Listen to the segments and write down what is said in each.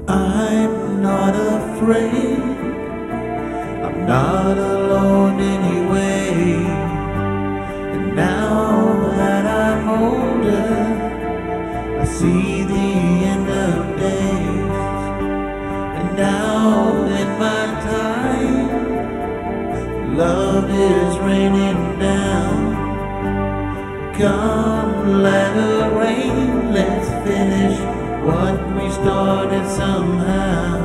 I'm not afraid, I'm not alone anyway. And now that I'm older, I see the end of days. And now in my time, love is raining down. Come let it rain, let's finish what we started somehow.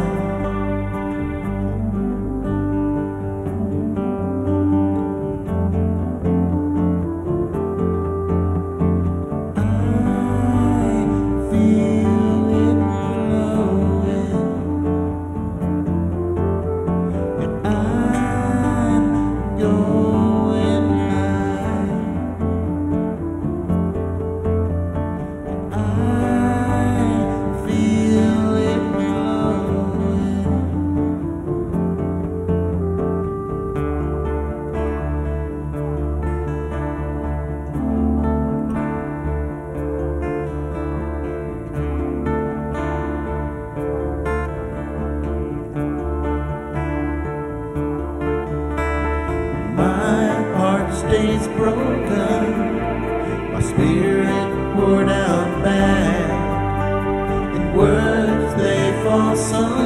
Stays broken, my spirit poured out bad, in words they fall some